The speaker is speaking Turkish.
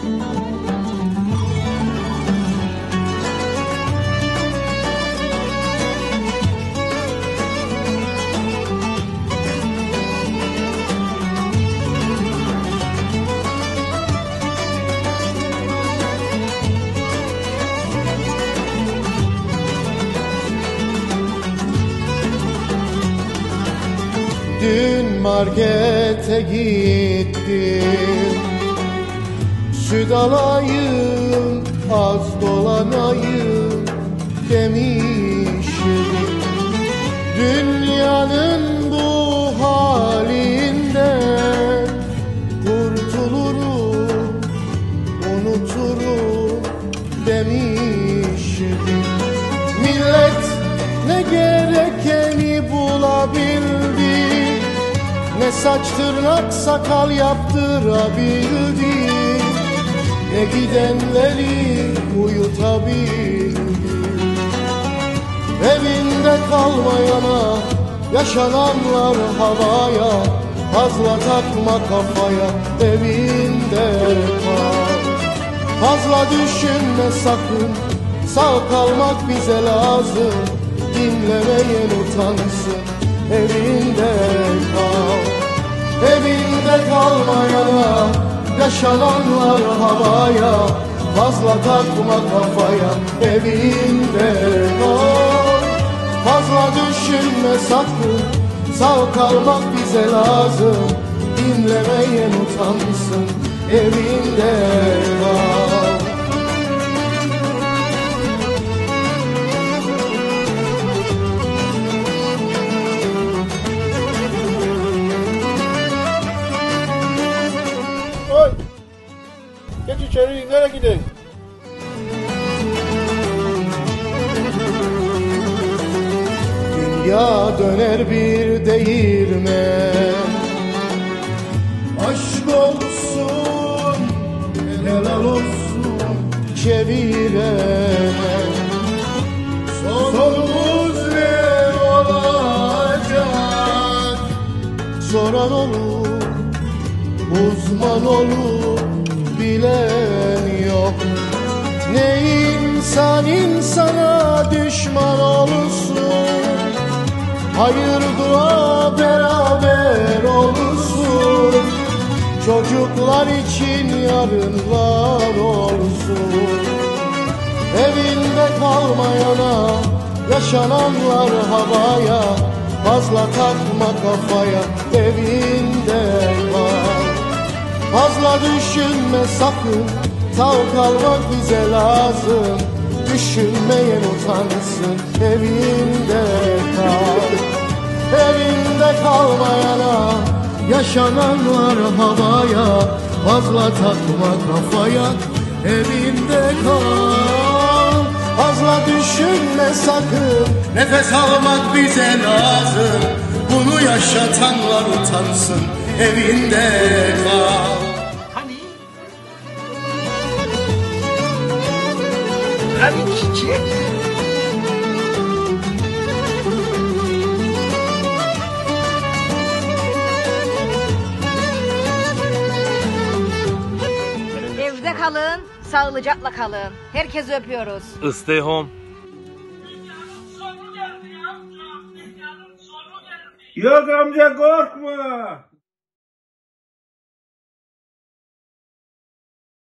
Dün markete gittim, süt alayım, az dolanayım demiştim. Dünyanın bu halinden kurtulurum, unuturum demiştim. Millet ne gerekeni bulabildi, ne saç tırnak sakal yaptırabildi, ne gidenleri uyutabildi. Evinde kalmayana yaşananlar havaya, fazla takma kafaya, evinde kal. Fazla düşünme sakın, sağ kalmak bize lazım, dinlemeyen utansın, evinde kal. Evinde kalmayana yaşananlar havaya, fazla takma kafaya, evinde kal. Fazla düşünme sakın, sağ kalmak bize lazım, dinlemeyen utansın, evinde kal. Geç içeri, nereye gidin? Dünya döner bir değirmen, aşk olsun, helal olsun çevirene. Sonumuz ne olacak? Soran olur, uzman olur, bilen yok. Ne insan insana düşman olsun, hayır dua beraber olsun. Çocuklar için yarınlar olsun. Evinde kalmayana yaşananlar havaya, fazla takma kafaya, evinde kal. Fazla düşünme sakın, sağ kalmak bize lazım, düşünmeyen utansın, evinde kal. Evinde kalmayana yaşananlar havaya, fazla takma kafaya, evinde kal. Fazla düşünme sakın, nefes almak bize lazım, bunu yaşatanlar utansın, evinde kal. Hani çiçek? Evde kalın, sağlıcakla kalın. Herkesi öpüyoruz. Stay home. Yok amca, korkma.